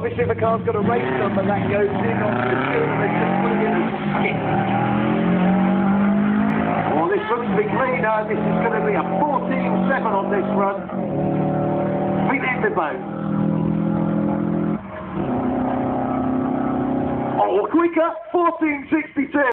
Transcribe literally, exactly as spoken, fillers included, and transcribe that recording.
obviously the car's got a race number that goes in on the tube. They just put it in a skip. Well, this looks to be clean now. This is going to be a fourteen seven on this run. Beat in the boat. Oh, quicker, fourteen sixty-two.